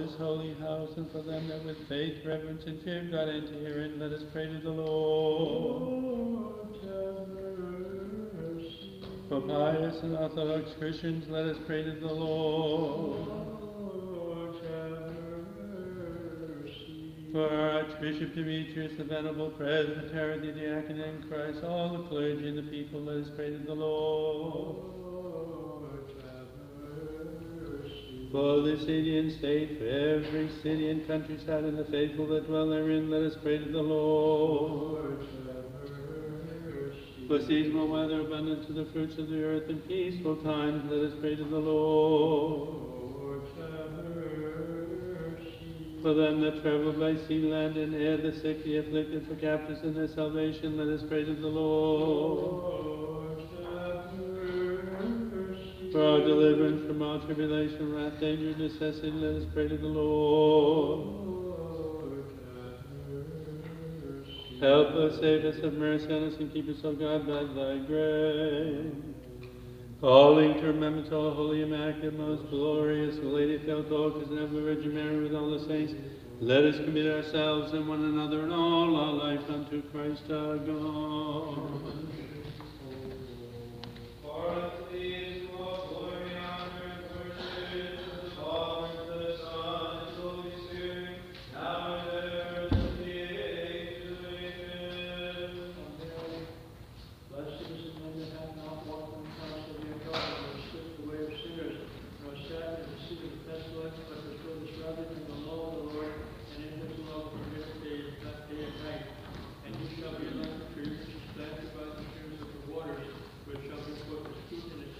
this holy house, and for them that with faith, reverence, and fear of God enter herein, let us pray to the Lord. Lord, have mercy. For pious and orthodox Christians, let us pray to the Lord. Lord, have mercy. For our Archbishop Demetrius, the Venerable Presbyter, the Diacon in Christ, all the clergy and the people, let us pray to the Lord. Lord, have mercy. For the city and state, for every city and countryside, and the faithful that dwell therein, let us pray to the Lord. Lord, have mercy. For seasonal weather, abundance of the fruits of the earth, and peaceful times, let us pray to the Lord. Lord, have mercy. For them that travel by sea, land, and air, the sick, the afflicted, for captives in their salvation, let us pray to the Lord. Lord, have mercy. For our deliverance from all tribulation, wrath, danger, and necessity, let us pray to the Lord. Lord, have mercy. Help us, save us, have mercy on us, and keep us, O God, by thy grace. Calling to remembrance all holy, immaculate, most glorious Lady Theotokos and ever Virgin Mary with all the saints, let us commit ourselves and one another and all our life unto Christ our God. For unto thee is all glory, honor, and worship, to the Father, and to the Son, and to the Holy Spirit, now and ever, and to the age of ages. Blessed is the man that hath not walked in the counsel of the ungodly, nor stood in the way of sinners, nor sat in the seat of the pestilence, but his foot is rather in the law of the Lord, and in his law permits day and night. And he shall be like a tree which is planted by the streams of the waters, which shall be put his feet in the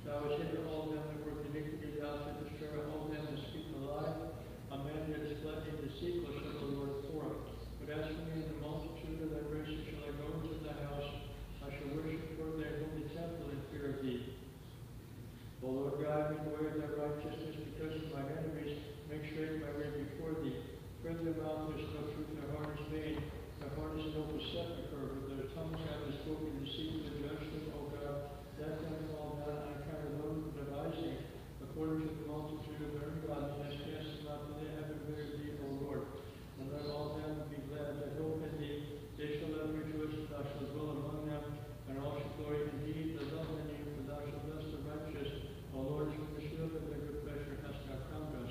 Thou hast hindered all them that work iniquity, thou shalt destroy all them that speak a lie. A man that is fled in deceitful shall the Lord for. But as for me, in the multitude of thy graces shall I go into thy house. I shall worship toward thy holy temple in fear of thee. O Lord God, make the way of thy righteousness because of mine enemies. Make straight my way before thee. Turn their mouth is no truth, their heart is vain. Their heart is no sepulchre, with their tongues have spoken deceit and judgment, O God. Let them fall down on account of those devising, according to the multitude of their ungodliness, cast them out till they have been thee, O Lord. And let all them be glad that hope in thee. They shall ever rejoice, and thou shalt dwell among them, and all shall glory indeed, the love in thee, for thou shalt bless the righteous. O Lord, from the shield of thy good pleasure hast thou crowned us.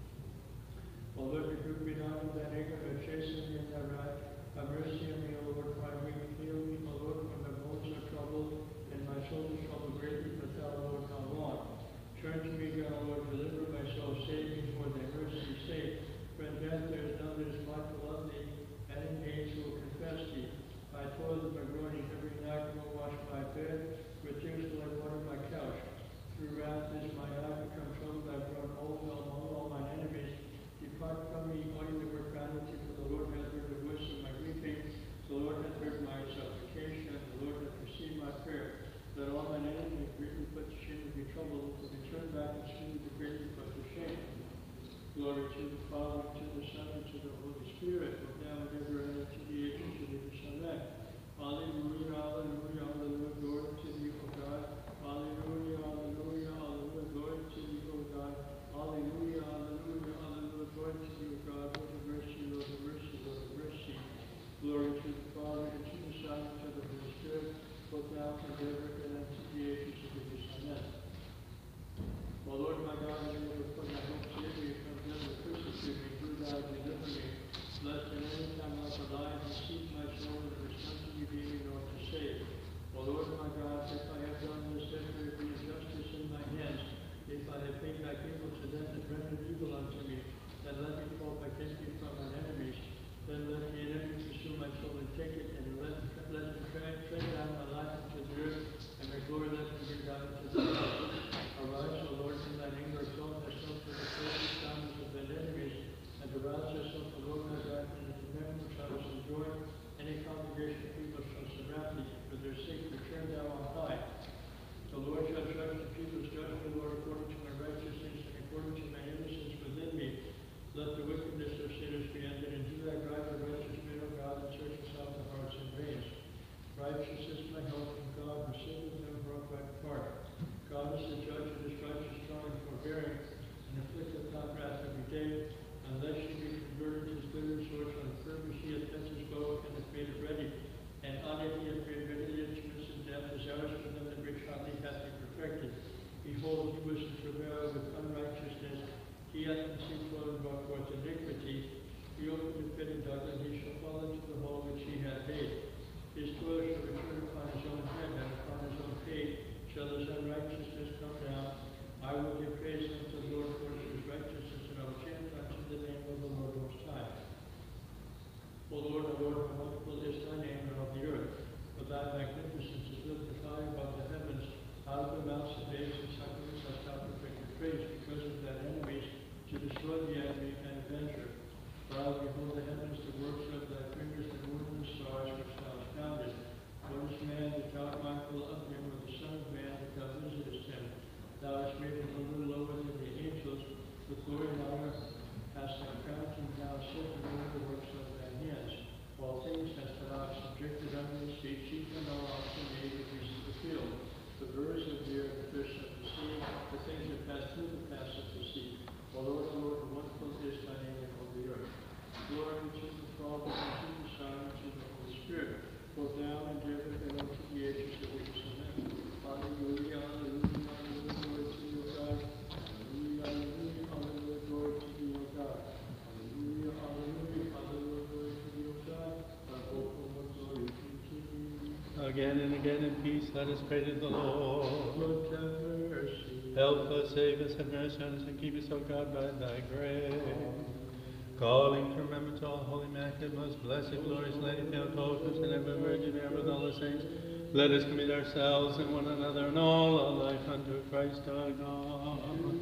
O Lord, rebuke me not in thine anger, but chasten me in thy wrath. Have mercy on me, O Lord, for I weak. Heal me, O Lord, for my bones are troubled, and my soul is troubled greatly, but thou, Lord, how long? Turn to me, God, O Lord, deliver my soul, save me for thy mercy's sake. For in death there is none that is mindful of thee, and in age will confess thee. I toil in my groaning every night, will wash my bed, with tears will I water my couch. Through wrath is my eye become troubled, I brought all among all mine enemies. Depart from me, all you that work vanity, for the Lord hath heard the voice of my weeping. The Lord hath heard my supplication, the Lord hath received my prayer. Let all mine enemies greatly put to shame and be troubled, for they turn back and speak to greatly put to shame. Glory to the Father, and to the Son, and to the Holy Spirit, both now and ever, and to the ages of ages. Amen. Hallelujah, hallelujah, hallelujah, glory to thee, O God. Hallelujah, hallelujah, hallelujah, glory to thee, O God. Hallelujah, hallelujah, hallelujah, glory to thee, O God. Lord have mercy, Lord have mercy, Lord have mercy. Glory to the Father, and to the Son, and to the Holy Spirit, both now and ever, and unto the ages of ages. Amen. O Lord my God, I never put my hope in thee, from them that persecute me, do thou deliver me. Lest at any time I lie and deceive my soul, and there is none to redeem me nor to save. O Lord my God, if I have done this, then there be justice in my hands. If I have paid back evil to them that render evil unto me, then let me fall back empty from mine enemies. Then let the enemy pursue my soul and take it, and let them tread down my life into the earth, and my glory let them bring down into the earth. Arise, O Lord, in thine anger, exalt thyself to the praises soundings of thine enemies, and arouse thyself, O Lord my God, and the commandment which I was enjoying. Any congregation of people shall surround thee, for their sake return thou on high. The Lord shall judge the people's judgment, Lord, according to my righteousness and according to my innocence within me. Let the wickedness of sinners be ended, and do thy right the righteous men of God, and search out the hearts and reins. Righteous is my help from God, who saveth them from upright heart. God is the judge of his righteous, strong and forbearing, and afflicteth not wrath every day, unless ye be converted. His glittering sword shall purpose, he hath bent his bow, and hath made it ready. And on it he hath made ready the instruments of death, desirous for them that rich hotly hath he perfected. Behold, he was in travail with unrighteousness. He hath conceived toil and brought forth iniquity. He opened the pit and dug, and he shall fall into the hole which he hath made. His toil shall return upon his own head, and upon his own pate shall his unrighteousness come down. I will give praise unto the Lord for his righteousness, and I will chant unto the name of the Lord Most High. O Lord, how wonderful is thy name in all the earth, for thy magnificence is lifted high above the heavens. Out of the mouths of babes and sucklings hast thou perfected praise, because of thine enemies, to destroy the enemy and avenger. For I behold the heavens, the works of thy fingers, the moon and the stars which thou hast founded. What is man that thou art mindful of him, or the Son of Man that thou visitest him? Thou hast made him a little lower than the angels, with glory and honor hast thou crowned him, thou hast set him over the works of thy hands. All things hast thou subjected under his feet, sheep and all oxen, made the beasts of the field, the birds of the air, the fish of the sea, the things that pass through the paths of the sea. O Lord, how wonderful is thy name in all the earth. Glory to the Father, and to the Son, and to the Holy Spirit, both now and ever, and unto the ages of ages. Amen. Hallelujah, hallelujah, hallelujah, glory to you, O God. Hallelujah, hallelujah, hallelujah, glory to you, O God. Hallelujah, hallelujah, hallelujah, glory to you, O God. Our hope and glory continue. Again and again in peace, let us pray to the Lord. Lord, have mercy. Help us, save us, have mercy on us, and keep us, O God, by thy grace. Calling to remembrance all holy, immaculate, most blessed, glorious Lady Theotokos, and ever Virgin, ever with all the saints, Let us commit ourselves and one another and all our life unto Christ our God.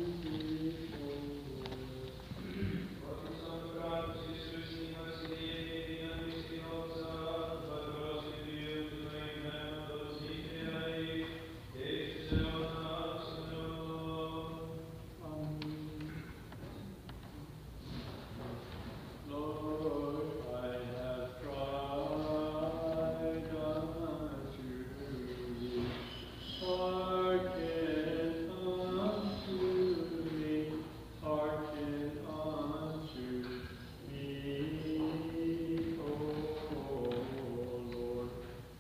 Lord, I have cried unto thee. Hearken unto me, hearken unto me, O Lord.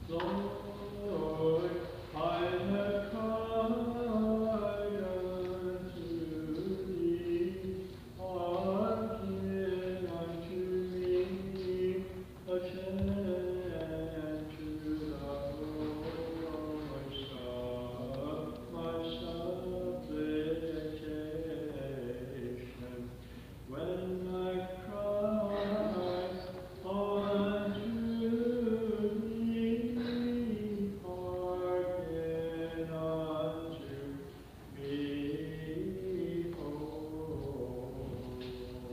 Lord, I have cried unto thee. Hearken unto me, attend to the voice of my supplication. When I cry unto thee, hearken unto me, O Lord.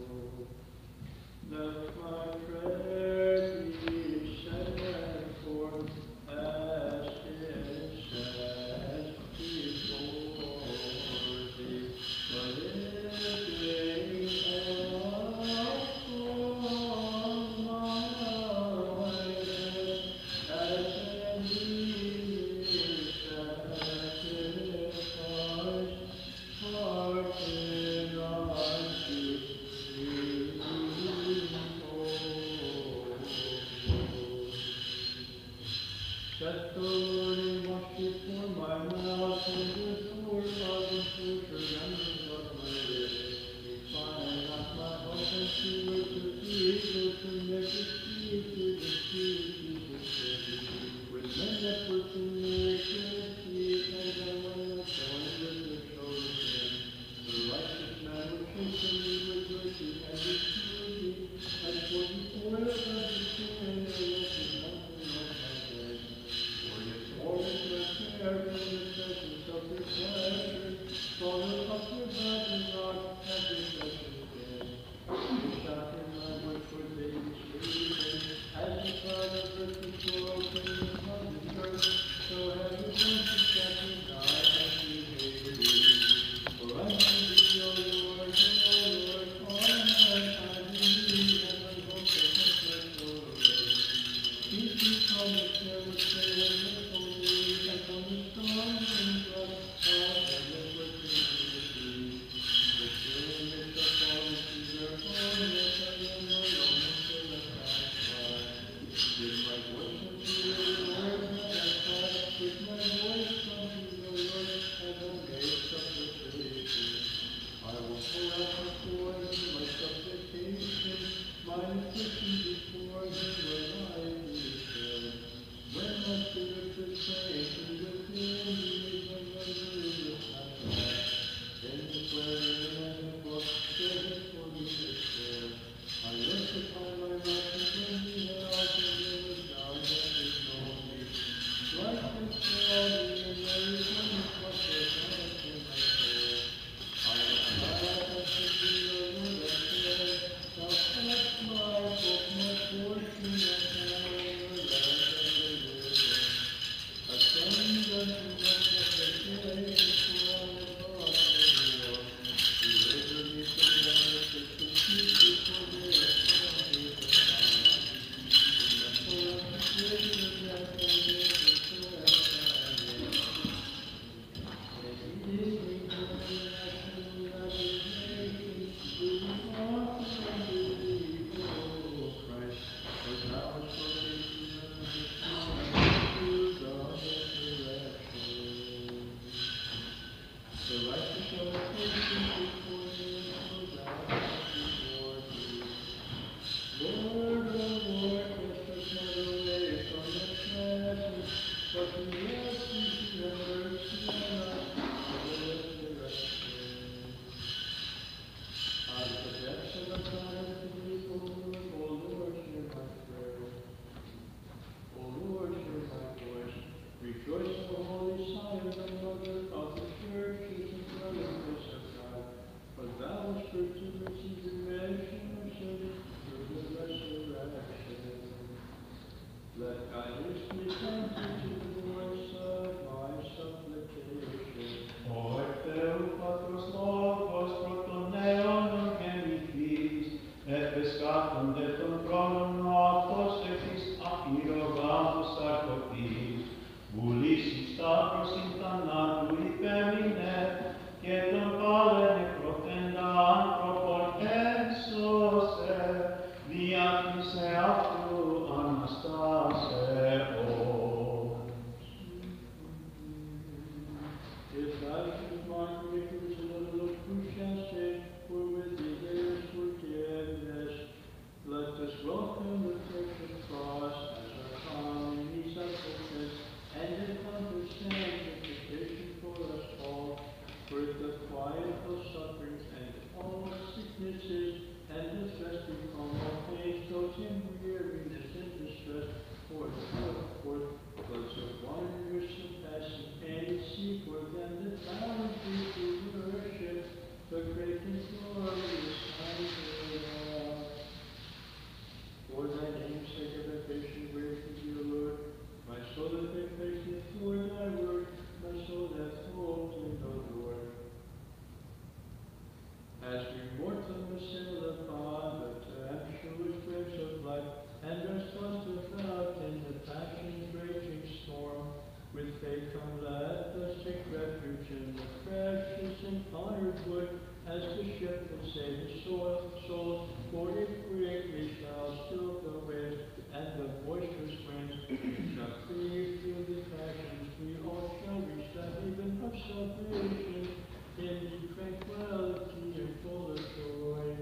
Let my prayer be set forth as incense before thee, the living offering my lips, as an evening sacrifice. Hearken unto me, O Lord. Set the Lord in watch before my mouth, and with the word of remembrance of my lips. Incline not my heart unto worship evil, to make it sweet to the sweet. With men that work in iniquity, and them when that join with the chosen. The righteous man will chasten me with mercy and with purity, and for the forever of the sin and the wretched mountain of my head. For yet more is my care from the presence of the pleasure, from the upward mountain rock and the precious dead. You shout in my voice for daily sleeping, as the cloud of earth is broken upon the earth, so have you done to shatter night and behavior. For I know thee, O Lord, all my time in thee, and my hope that my soul away. Keep me from the terror, stay and from me, and from the storm and flood, and the opportunity. The children that shall fall into their own net, and then no longer shall I satisfy. With my voice unto the Lord, and I cry, with my voice unto the Lord, and I make supplication. I will pour out my voice and my supplication, my affliction before him when I be still. When my spirit is faint and within me, when my will is satisfied, then the swearing and the book says for me to share. I rest upon my rock and when he had often there was now that is no need. Life has failed me and there is only comfort left in my soul. I am glad I should be your Lord, I said, thou hast my hope, my portion, and power, your land and deliverance. Ascend unto my supplication, for I am brought to war. Deliver me from the affliction, keep me for their authority of time. For affliction and condemnation and famine. Lord, O Lord, cast us not away from your presence, but in mercy have mercy on us, for the resurrection. Out of the depths of the time to thee, O Lord, hear my prayer. O Lord, hear my voice. If thou shouldst mark iniquities and overlook, who shall say, for with thee there is forgiveness? Let us welcome the precious cross as our calm in these afflictions, and in understand justification for us all, for the quiet of sufferings and all sicknesses, and the rest from all pains, those in weariness and distress, for those of wondrous surpassing pain, see for them the bounty to worship the great and glorious Isaiah. For thy name's sake of thy patient grace with you, Lord, my soul that faitheth toward thy word, my soul that hopes in the Lord. As we mortally sail upon the tempestuous waves of life, and are tossed about in the passion's raging storm, with faith come let us take refuge in the precious and honored wood, as the ship will save the souls, for it greatly shall still the waves, and the boisterous winds shall cleave through the passions. We all shall reach the haven of salvation, in tranquility and full of joy.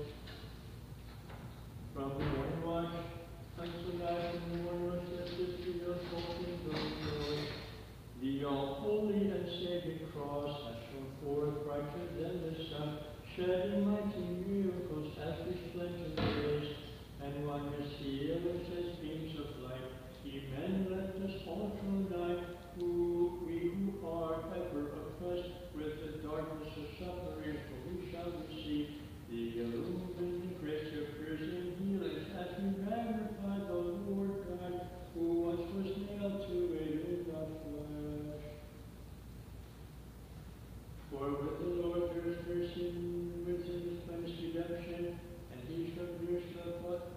From the morning watch until night, and the morning watch, let this be your hope and joy. The all-holy and saving cross has shone forth brighter than the sun, shedding mighty miracles as resplendent rays, and wondrous healers as beams of light. Amen. Let us all draw nigh, we who are ever oppressed with the darkness of suffering, for we shall receive the illumined grace of prayers and healings, as we magnify the Lord God, who once was nailed to a living flesh. For with the Lord there is mercy, and with him is plenteous redemption, and he shall bear what?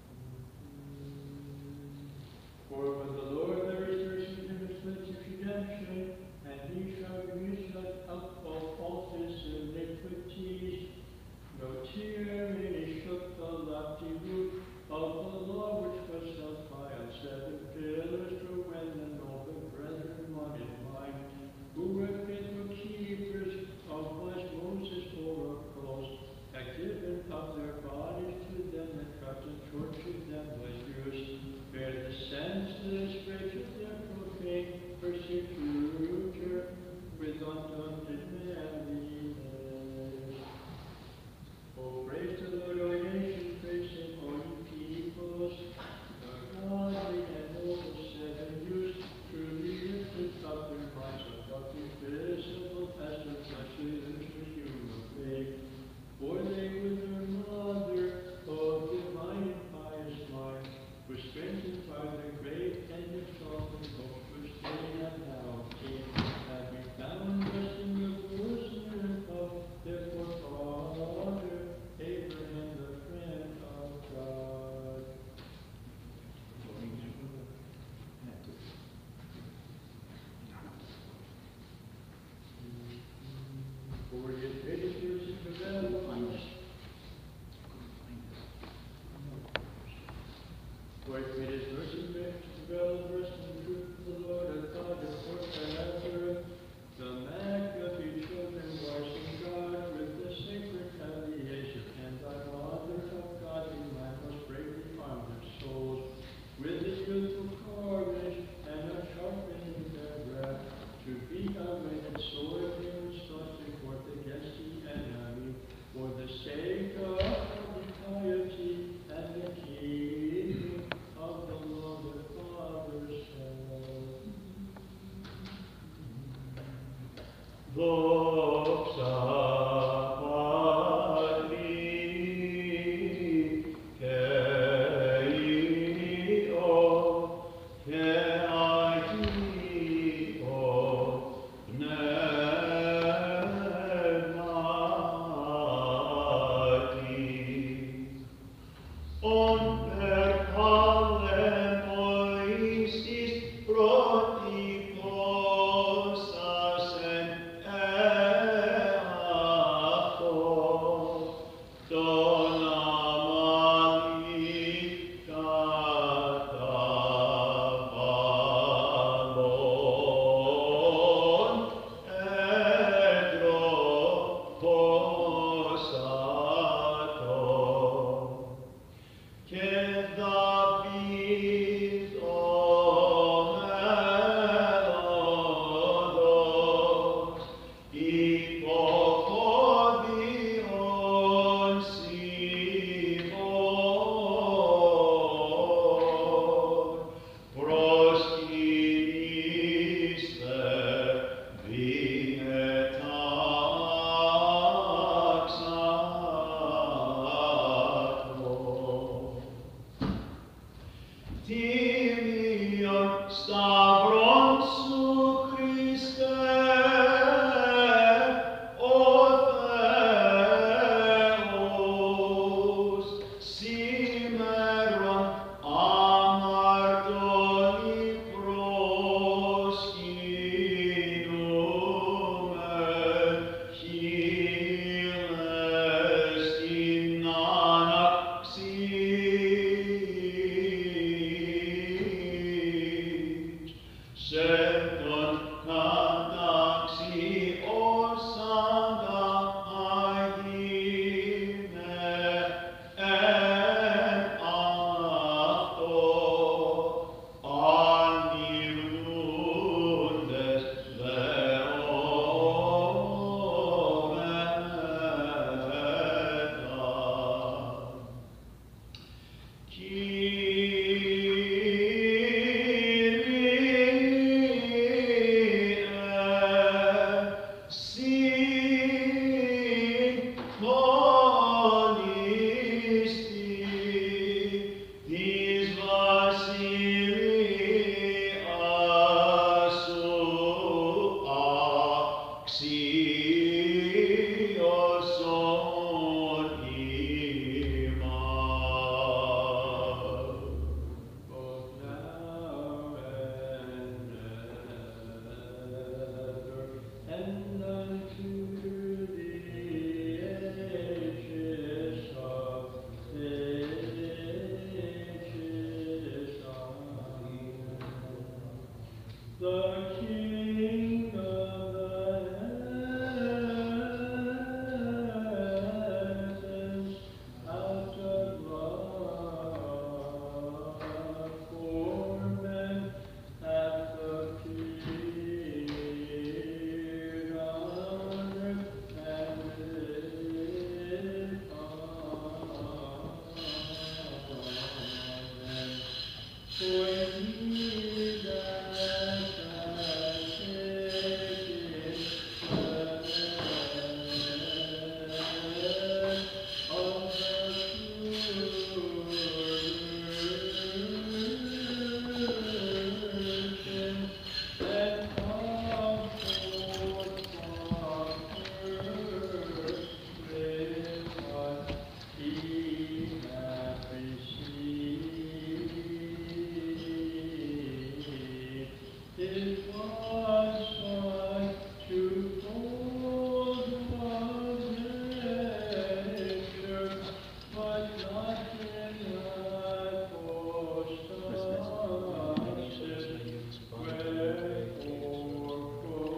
For with the Lord there is mercy, and his plenteous redemption, and he shall reach out of all his iniquities. No tyranny shook the lofty roof of the law which was held high on 7 pillars, for when the noble brethren one in mind, who were faithful keepers of what Moses oracles, had given up their bodies to them that cut and tortured them was used, bear the senseless rage of their profane persecutor with undaunted manliness. Oh, praise the Lord, O nations, praise him, O ye peoples. The godly and noble 7 youths truly lifted up their minds above the visible as the fleshly limbs with human faith. For they with their mother of divine and pious mind were strengthened by the great and exalted hope which they have now obtained, having found rest in the bosom of their forefather Abraham, the friend of God. For his greatest mercy prevailed upon us. For his greatest mercy prevailed over us in the truth of the Lord our God, therefore forever. The McAfee children worship God with the sacred allegiation, and thy Mother of God, in my most bravely armed their souls, with the youthful courage and a sharpening their breath, to be a weighted sword and thrusting forth against the enemy, for the sake of the piety and the keeping of the law the fathers held. both now and ever, and unto the ages of ages. Amen. The King of the heavens, out of love for men, hath appeared on earth and lived on men. For he that hath taken of the virgin and come forth from earth with what he hath received. It was like to fold of nature, but not in hypostasis. Wherefore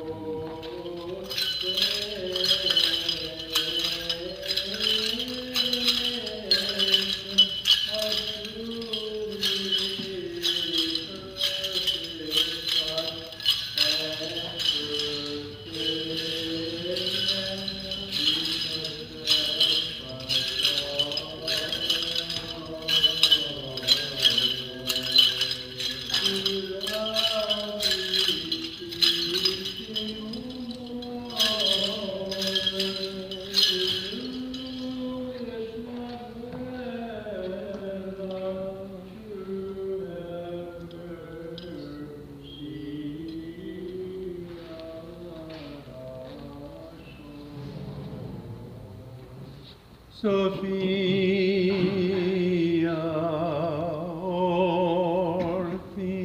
Sophia Orthi.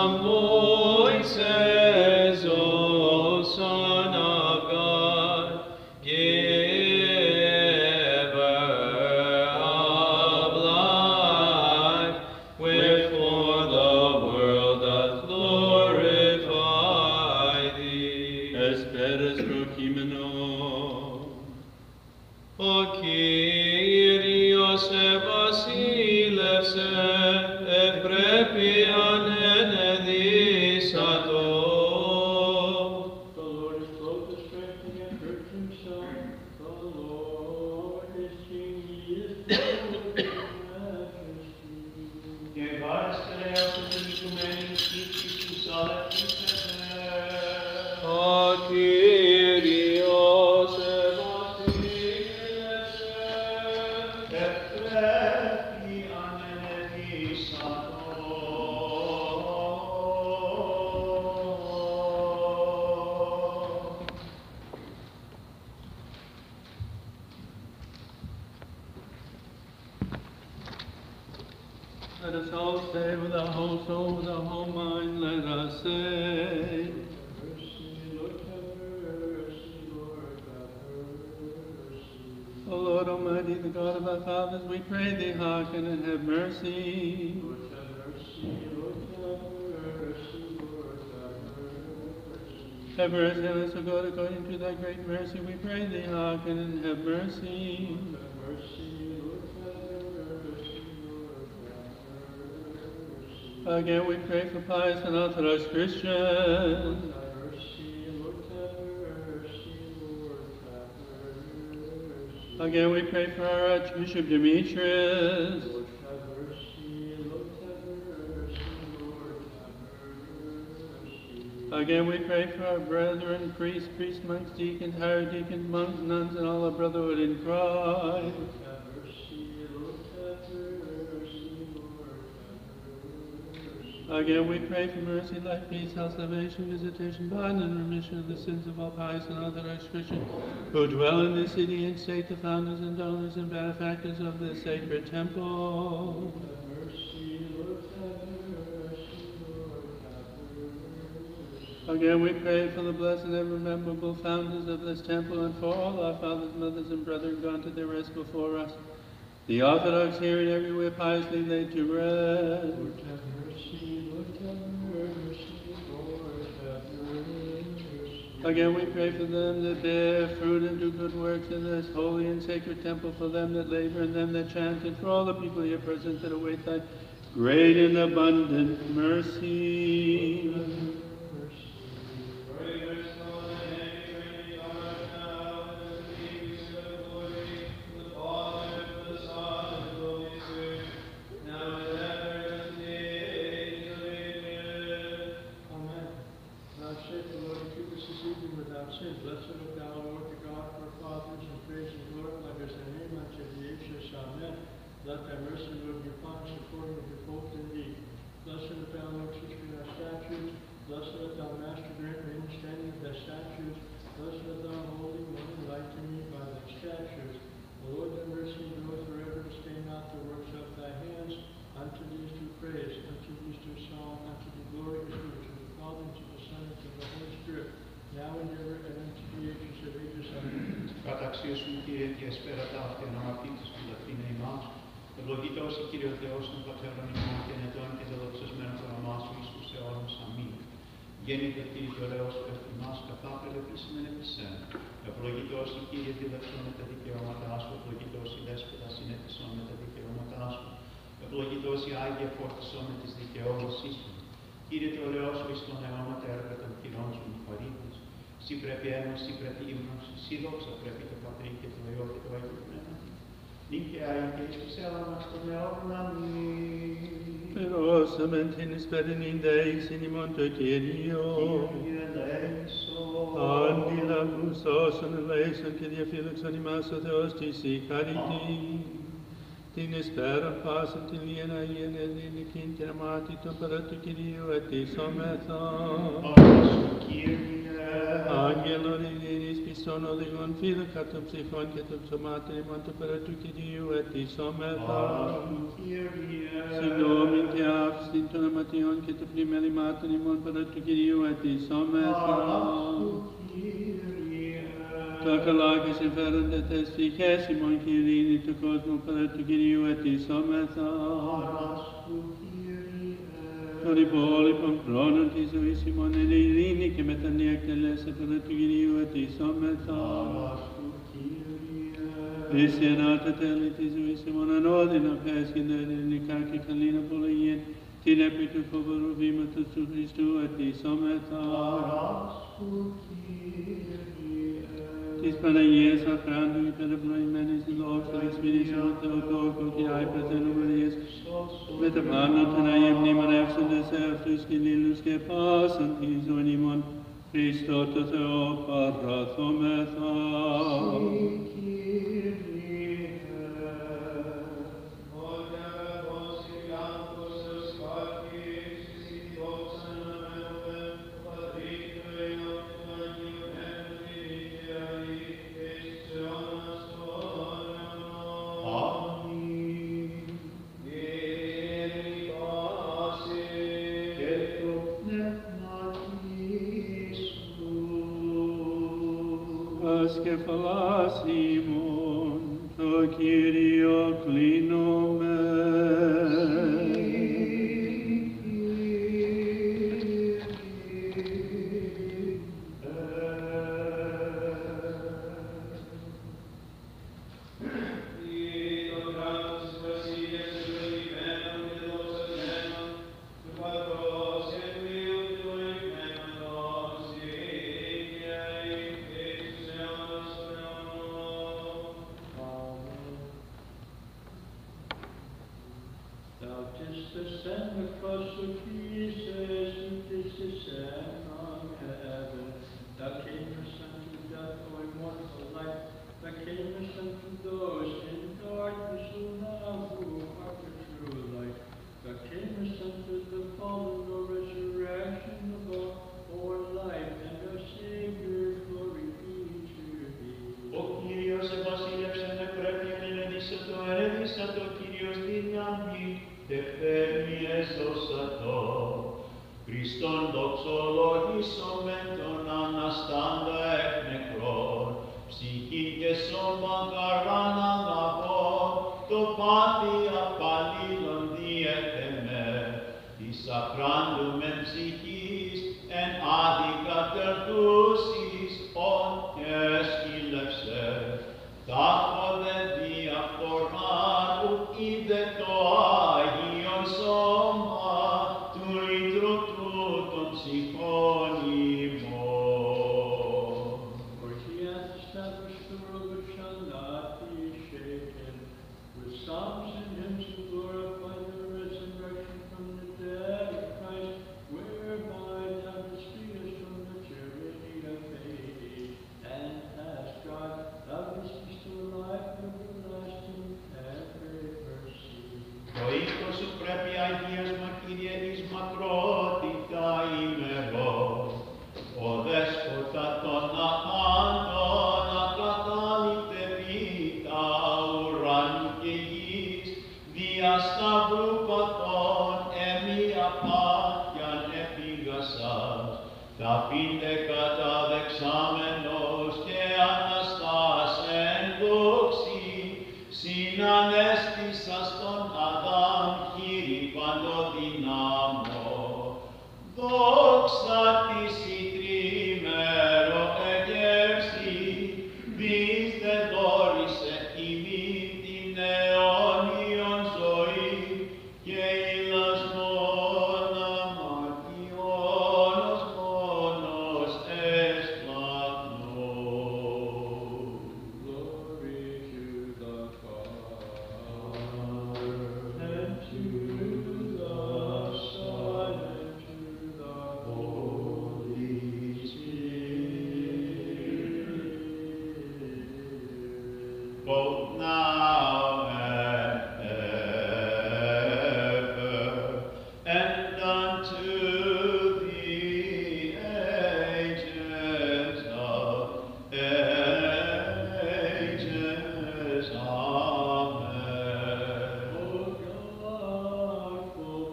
Some voices, O Son of God, Ο Κύριος ευασίλευσε. Let us all say with our whole soul, with our whole mind, let us say, O Lord Almighty, the God of our fathers, we pray thee, hearken and have mercy. Have mercy on us, O God, according to thy great mercy, we pray thee, hearken and have mercy. Again, we pray for pious and Orthodox Christians. Again, we pray for our Archbishop Demetrius. Again, we pray for our brethren, priests, monks, deacons, higher deacons, monks, nuns, and all our brotherhood in Christ. Again, we pray for mercy, life, peace, health, salvation, visitation, pardon, and remission of the sins of all pious and Orthodox Christians who dwell in this city and state, the founders and donors and benefactors of this sacred temple. Again, we pray for the blessed and ever memorable founders of this temple and for all our fathers, mothers, and brethren gone to their rest before us. The Orthodox here and everywhere piously laid to rest. Again, we pray for them that bear fruit and do good works in this holy and sacred temple, for them that labor and them that chant, and for all the people here present that await thy great and abundant mercy. Blessed art thou, Lord, the God of our fathers, and praise and glorify his name unto the ages. Amen. Let thy mercy, Lord, be upon us according to your hope and deed. Blessed art thou, Lord, teach me thy statutes. Blessed art thou, Master, grant me understanding of thy statutes. Blessed art thou, Holy One, enlighten me by thy statutes. O Lord, thy mercy endureth forever. Stay not the works of thy hands. Unto thee is due praise, unto thee is due song, unto thee glory is due, to the Father, and to the Son, and to the Holy Spirit. Now and ever, and unto the ages of ages. Amen. Καταξίωσον, Κύριε, και εσπέρα τα αυτήν αμαρτήτης του λατρίνε ημάς. Ευλογητός η Κύριε ο Θεός των Πατέρων ημών και νετών και δεδοξασμένων το όνομά σου εις τους αιώνας. Αμήν. Γέννητε Κύριε ο Λέος του ευθυμάς, καθάπρε επίσημεν επισέν. Ευλογητός η Κύριε διδαξών με τα δικαιώματά σου, ευλογητός η Δέσποτα συνέτησον με τα δικαιώματά σου. Ευλογητός η Άγια φόρτισον με τις δικαιώματάς σου. Κύριε το Λέος σου εις τον αιώματα έργα των χειρών σου μυθαρρύτης. Συ πρέπει ένος, συ πρέπει ύμνος, συ δόξα πρέπει το Πατρί και το Υιό και το Άγιο Πνεύμα. Νίκαια και εις τους αιώνας των αιώνων. Αμήν. Περώσαμεν την εσπερινήν δεήσιν ημών το Κύριο. Κύριε ελέησον. Αντιλαβούς όσων ελέησον και διαφύλαξον ημάς ο Θεός της η χαριτή. Την εσπέραν πάσαν την Ιεν Αγίαν Ελληνικήν και αμάτητον παρά του Κυρίου ετήσομεθα. Άγγελον ειρήνης πιστών οδηγών φύλακα των ψυχών και των ψωμάτων ημών το παρά του Κυρίου ετήσομεθα. Συγγνώμη και άφηση των αματιών και των πλημελημάτων ημών παρά του Κυρίου ετήσομεθα. Τα καλά και συμφέροντα τες ψυχές ημών και ειρήνη του κόσμου παρά του Κυρίου ετήσομεθα. Τον υπόλοιπον χρόνων της ζωής ημών εν ειρήνη και μετανία εκτελέσε παρά του Κυρίου ετήσομεθα. Χριστιανά τα τέλη της ζωής ημών ανώδυνα πέσχυντα ελληνικά και καλήν απολογίαν την επί του φοβερού βήματος του Χριστού ετήσομεθα. Της Παναγίας Αφράντου υπερευλογημένης η δόξα της μηνύσεων Θεοτόκου και άϊπρεθεν Μαρίας, με τα πάνω των Αγίων μνημονεύσαντες αυτούς και λίλους και πάσαν τη ζωήν ημών, Χριστό το Θεό παραθόμεθα. Κεφαλάς ημών, το Κύριο κλείνομαι. Χριστόν δοξολογήσομεν τον αναστάντα εκ νεκρών, ψυχή και σώμα καρβάν αγαπών, το πάθη απαλλήλων διέθεμε, της αφράντου μεν ψυχής, εν άδη κατερτούσεις, ον και σκύλευσε. Τάχο δε διαφθορμάν, ουκ είδε το Άγιον σώμα, του λύτρου τούτων ψυχών ημών. For he hath established the world which shall not be shaken, with psalms and hymns to glorify the resurrection from the dead of Christ, whereby thou disfreest from the tyranny of Hades, and hast God, thou didst bestow life and everlasting every mercy. Το οίκος σου πρέπει αγίασμα, Κύριε, εις μακρότητα ημερών. Ο δέσποτα των αχάντων ακατάληπτε πίτα ουρανού και γης, δια σταυρού παθών εμία πάθιαν επίγασας, τα πίντε καταδεξάμενος και αναστάς εν δόξη, συνανέστησας τον Αδάμ, Κύριε παντοδυνάμω. Δόξα της η τρίμερο εγεύση, δις δε δόρισε ημίν την αιώνιον ζωή, και ηλασμόν αμαρτιώνος μόνος εσπλαχνός. Glory to the Father, and to the Son, and to the Holy Spirit. Both now and ever, and unto the ages of ages. Amen. O God,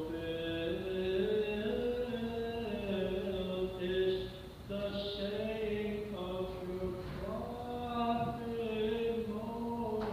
fulfilled is the saying of your prophet Moses.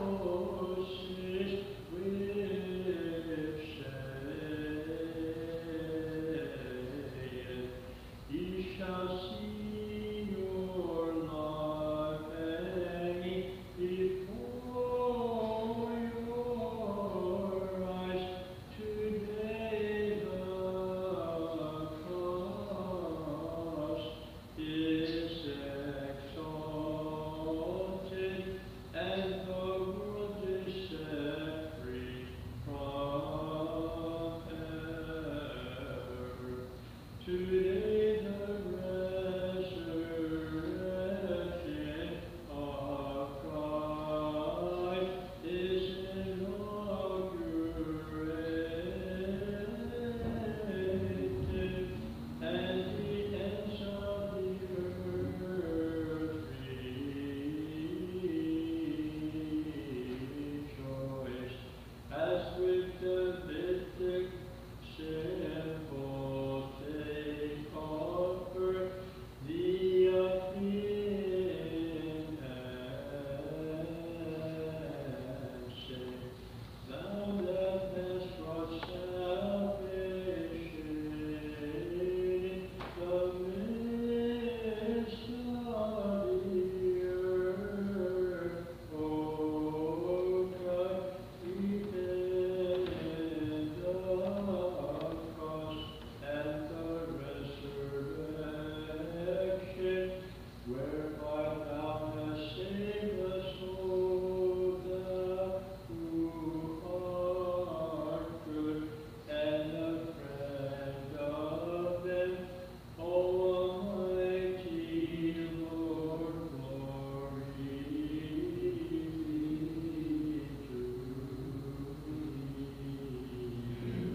Whereby thou hast saved us, O thou who art good and a friend of them, O Almighty Lord, glory be to thee.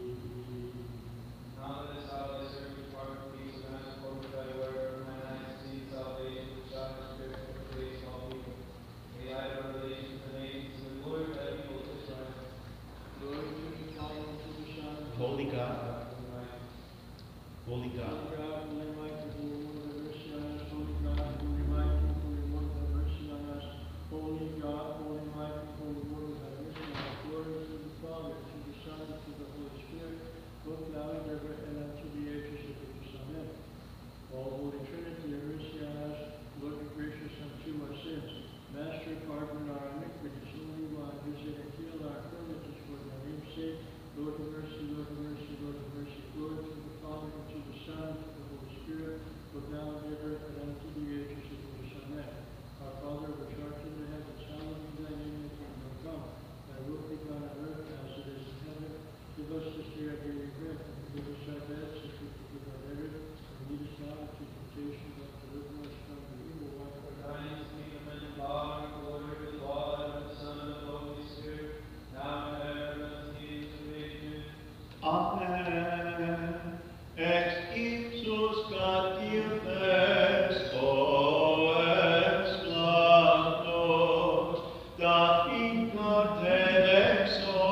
Now let us have thy servant depart in peace, and as according to thy word, from thine eyes see salvation, which thou hast prepared for the praise of all people. May thy revelation to the nations, and the glory of thy people Israel. Glory to the Father, and to the Son, and to the Holy God, Almighty. holy God, Holy God, Holy Mighty, Holy One, have mercy on us. Holy God, Holy Mighty, Holy One, have mercy on us. Holy God, Holy Mighty, Holy One, have mercy on us. Glory to the Father, to the Son, and to the Holy Spirit, both now and ever, and unto the ages of ages. Amen. All Holy Trinity, have mercy on us. Lord, be gracious unto our sins. Master, pardon our iniquities. Holy One, visit and heal our infirmities for thy name's sake. Lord, have mercy, Lord, have mercy, Lord, have mercy. Glory to the Father, and to the Son, and to the Holy Spirit, both now and ever, and unto the ages of ages. Amen. Our Father, which art in the heavens, hallowed be thy name, thy kingdom come. Thy will be done on earth as it is in heaven. Give us this day our daily bread, and forgive us our debts, as we forgive our debtors. And lead us not into temptation, but deliver us from the evil one. For thine is the kingdom and the power and the glory of the Father, and the Son, and the Holy Spirit, now and ever, and unto the age of ages. Amen. Ex ipsus catildes, o ex plantos, da fincor telex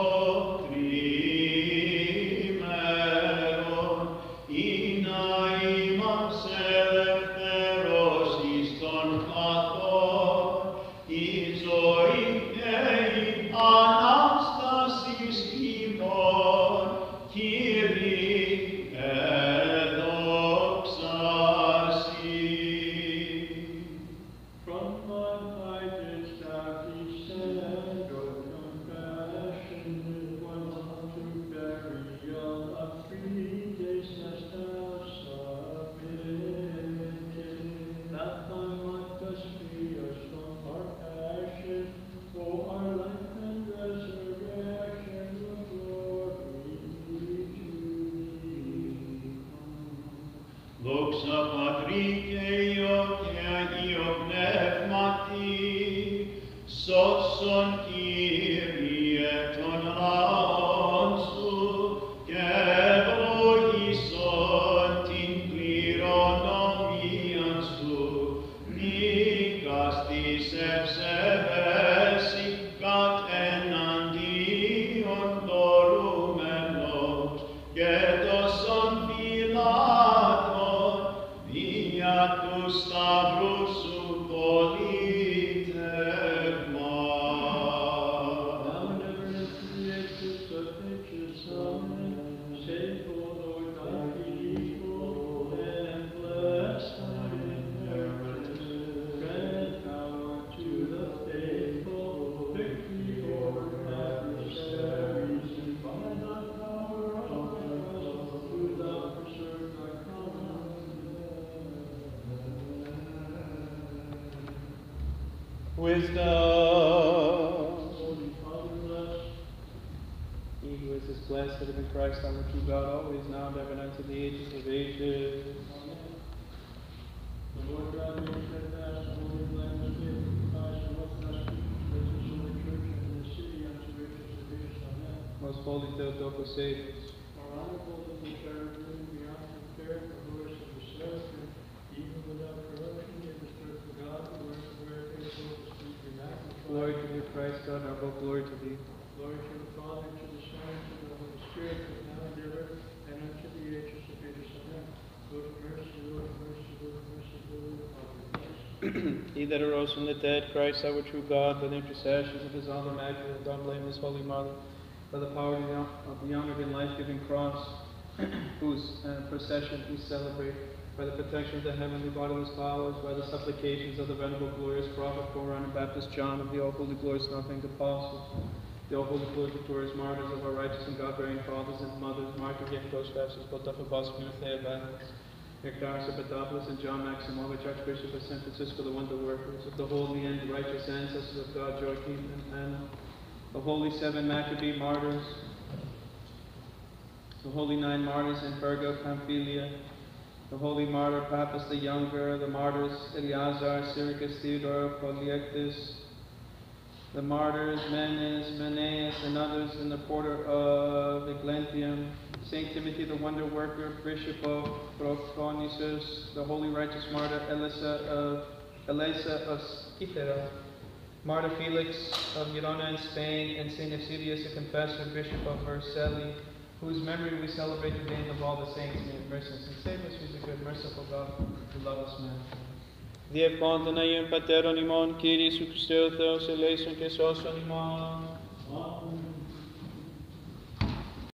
otrimeron, in aimam selefteros iston cathor, isoin ein anastasis imon, Kyrie edoxasi. From on high didst thou descend, O compassionate one, to burial of 3 days hast thou submitted. That thy life dost free us from our passion, for our life and resurrection will glory to thee. Doxa Patrice io pneumati, sotson Kyrie ton laonsu, kebro isont in clironomiansu, nicastis ebsevesicat enandion dorum enos, getos filaton, viatus stavrus politema. Now and ever into the ages of ages. Amen. Save, O Lord, thy people, and bless thy inheritance. Grant thou unto the faithful victory over adversaries, and by thy power of trust, do thou preserve thy common Wisdom. Holy Father, bless. He who is this blessed that have in Christ, our true God, always now and ever and unto the ages of ages. Amen. The Lord God made steadfast and holy land of faith in Christ, and left us to this holy church and the city unto riches of ages. Amen. Most holy Theotokos, save us. Our honorable and which are redeemed beyond compare, the voice of the seraphim, even without corruption, yet the strength of God, who wears the very face of the speak be magnified. Glory to thee, Christ, God, our hope, glory to thee. Glory to the Father, to the Son, and to the Holy Spirit, both now and ever, and unto the ages of ages. Amen. Lord have mercy, Lord have mercy, Lord have mercy, Lord have mercy. He that arose from the dead, Christ, our true God, by the intercessions of his Holy Immaculate, God, blameless Holy Mother, by the power of the honored and life-giving cross, whose procession we celebrate, by the protection of the heavenly bodiless powers, by the supplications of the venerable glorious prophet Koran and Baptist John, of the all holy glorious and nothing apostles, the all holy glorious victorious martyrs of our righteous and God-bearing fathers and mothers, martyrs, yet close pastors, built up apostles, and Theobathans, Nectaris of Petopoulos and John Maximovich, Archbishop of San Francisco, the wonder workers, of the holy and righteous ancestors of God, Joachim and Anna, the holy 7 Maccabee martyrs, the holy 9 martyrs in Perga, Pamphylia, the holy martyr Pappus the Younger, the martyrs Eleazar, Syricus, Theodore, Polyectus, the martyrs Menes, Menaeus, and others in the quarter of Eglentium, Saint Timothy the wonder worker, Bishop of Proconnesus, the holy righteous martyr Elisa of Cythera, martyr Felix of Girona in Spain, and Saint Eusebius the confessor, Bishop of Vercelli, whose memory we celebrate today, and of all the saints, may have mercy and save us, who is a good, merciful God, who love us, man. Διευκόντων Αγίων Πατέρων ημών, Κύριε Ιησού Χριστέ ο Θεός, ελέησον και σώσον ημών.